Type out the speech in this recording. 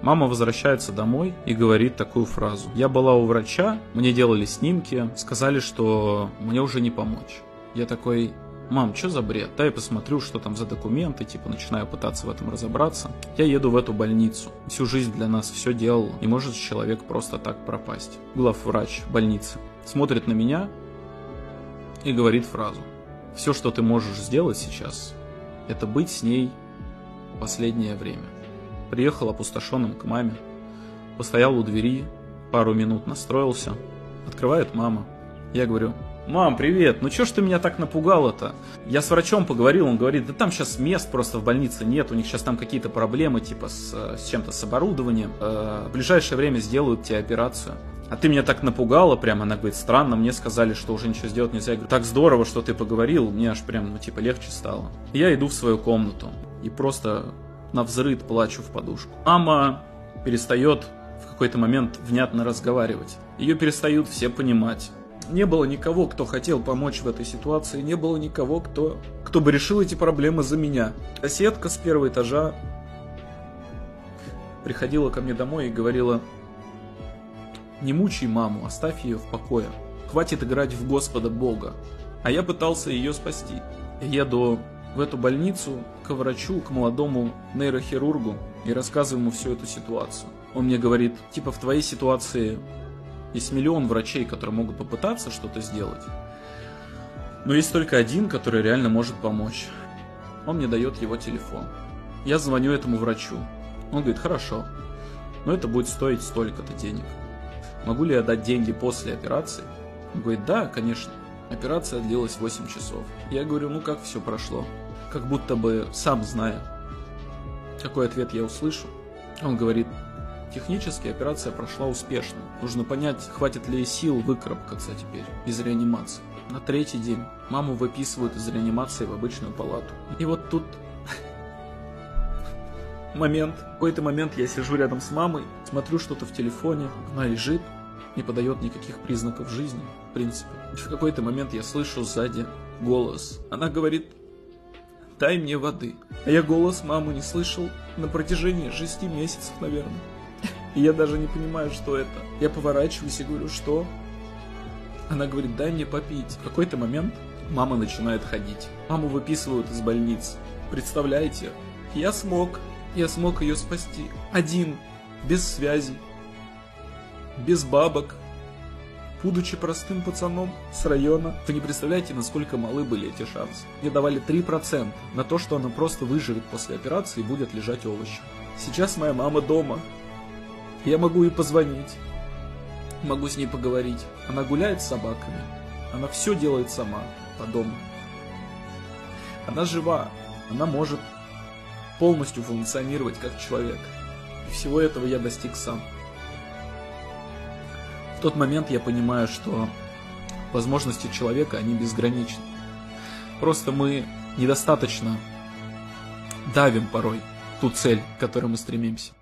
Мама возвращается домой и говорит такую фразу. Я была у врача, мне делали снимки, сказали, что мне уже не помочь. Я такой: мам, что за бред? Дай я посмотрю, что там за документы, типа начинаю пытаться в этом разобраться. Я еду в эту больницу. Всю жизнь для нас все делал, и может человек просто так пропасть. Главврач больницы смотрит на меня и говорит фразу: все, что ты можешь сделать сейчас, это быть с ней последнее время. Приехал опустошенным к маме, постоял у двери, пару минут настроился, открывает мама. Я говорю: мам, привет, ну чё ж ты меня так напугала-то? Я с врачом поговорил, он говорит: да там сейчас мест просто в больнице нет, у них сейчас там какие-то проблемы типа с чем-то с оборудованием, в ближайшее время сделают тебе операцию. А ты меня так напугала прям, она говорит: странно, мне сказали, что уже ничего сделать нельзя. Я говорю: так здорово, что ты поговорил, мне аж прям, ну типа легче стало. И я иду в свою комнату и просто навзрыд плачу в подушку. Мама перестает в какой-то момент внятно разговаривать. Ее перестают все понимать. Не было никого, кто хотел помочь в этой ситуации, не было никого, кто бы решил эти проблемы за меня. Соседка с первого этажа приходила ко мне домой и говорила: не мучай маму, оставь ее в покое. Хватит играть в Господа Бога. А я пытался ее спасти. Я еду в эту больницу к врачу, к молодому нейрохирургу и рассказываю ему всю эту ситуацию. Он мне говорит: типа в твоей ситуации есть миллион врачей, которые могут попытаться что-то сделать, но есть только один, который реально может помочь. Он мне дает его телефон. Я звоню этому врачу. Он говорит: хорошо, но это будет стоить столько-то денег. Могу ли я дать деньги после операции? Он говорит: да, конечно. Операция длилась 8 часов. Я говорю: ну как все прошло? Как будто бы сам зная, какой ответ я услышу. Он говорит: технически операция прошла успешно. Нужно понять, хватит ли сил выкарабкаться теперь из реанимации. На третий день маму выписывают из реанимации в обычную палату. И вот тут в какой-то момент я сижу рядом с мамой, смотрю что-то в телефоне, она лежит, не подает никаких признаков жизни, в принципе. И в какой-то момент я слышу сзади голос. Она говорит: дай мне воды. А я голос мамы не слышал на протяжении 6 месяцев, наверное. И я даже не понимаю, что это. Я поворачиваюсь и говорю: что? Она говорит: дай мне попить. В какой-то момент мама начинает ходить. Маму выписывают из больницы. Представляете? Я смог ее спасти. Один, без связи, без бабок, будучи простым пацаном с района. Вы не представляете, насколько малы были эти шансы. Мне давали 3% на то, что она просто выживет после операции и будет лежать овощем. Сейчас моя мама дома. Я могу ей позвонить, могу с ней поговорить. Она гуляет с собаками, она все делает сама по дому. Она жива, она может полностью функционировать как человек. И всего этого я достиг сам. В тот момент я понимаю, что возможности человека, они безграничны. Просто мы недостаточно давим порой ту цель, к которой мы стремимся.